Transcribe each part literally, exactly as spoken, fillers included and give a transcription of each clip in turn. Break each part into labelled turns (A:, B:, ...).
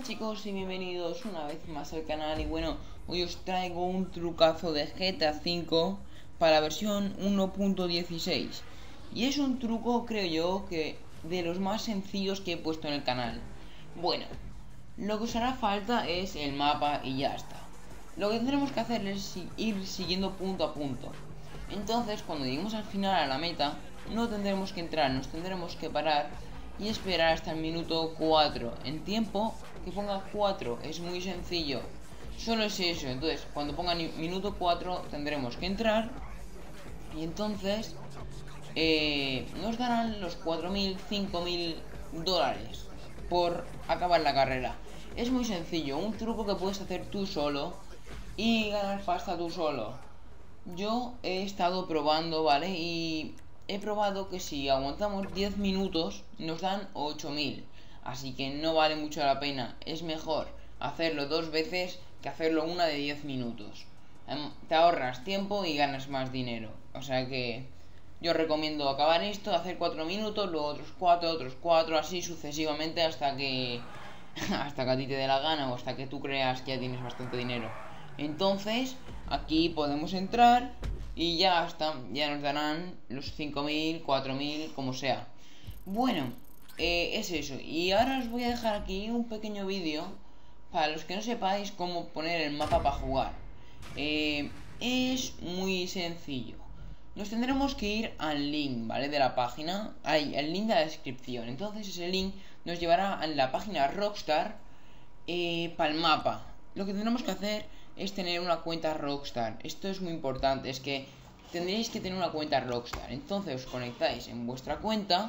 A: chicos y bienvenidos una vez más al canal. Y bueno, hoy os traigo un trucazo de G T A cinco para la versión uno punto dieciséis. Y es un truco, creo yo, que de los más sencillos que he puesto en el canal. Bueno, lo que os hará falta es el mapa y ya está. Lo que tendremos que hacer es ir siguiendo punto a punto. Entonces, cuando lleguemos al final, a la meta, no tendremos que entrar, nos tendremos que parar y esperar hasta el minuto cuatro. En tiempo que ponga cuatro, es muy sencillo, solo es eso. Entonces cuando ponga minuto cuatro tendremos que entrar y entonces eh, nos darán los cuatro mil, cinco mil dólares por acabar la carrera. Es muy sencillo, un truco que puedes hacer tú solo y ganar pasta tú solo. Yo he estado probando, ¿vale? Y he probado que si aguantamos diez minutos nos dan ocho mil. Así que no vale mucho la pena. Es mejor hacerlo dos veces que hacerlo una de diez minutos. Te ahorras tiempo y ganas más dinero. O sea que yo recomiendo acabar esto, hacer cuatro minutos, luego otros cuatro, otros cuatro, así sucesivamente hasta que hasta que a ti te dé la gana o hasta que tú creas que ya tienes bastante dinero. Entonces aquí podemos entrar y ya está, ya nos darán los cinco mil, cuatro mil, como sea. Bueno, eh, es eso. Y ahora os voy a dejar aquí un pequeño vídeo para los que no sepáis cómo poner el mapa para jugar. eh, Es muy sencillo. Nos tendremos que ir al link, ¿vale? De la página, ahí, el link de la descripción. Entonces ese link nos llevará a la página Rockstar eh, para el mapa. Lo que tendremos que hacer es tener una cuenta Rockstar. Esto es muy importante, es que tendréis que tener una cuenta Rockstar. Entonces os conectáis en vuestra cuenta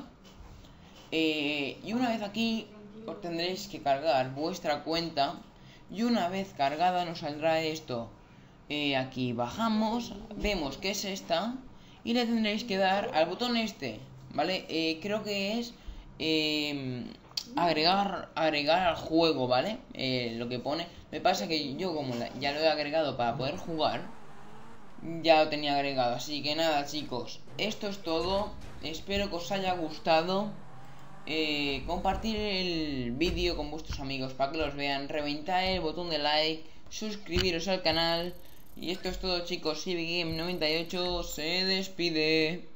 A: eh, y una vez aquí os tendréis que cargar vuestra cuenta. Y una vez cargada nos saldrá esto. eh, Aquí bajamos, vemos que es esta y le tendréis que dar al botón este, ¿vale? Eh, creo que es eh, agregar agregar al juego, ¿vale? Eh, lo que pone. Me pasa que yo como la, ya lo he agregado para poder jugar, ya lo tenía agregado. Así que nada, chicos, esto es todo. Espero que os haya gustado. eh, Compartir el vídeo con vuestros amigos para que los vean. Reventar el botón de like, suscribiros al canal. Y esto es todo, chicos. CiviGame noventa y ocho se despide.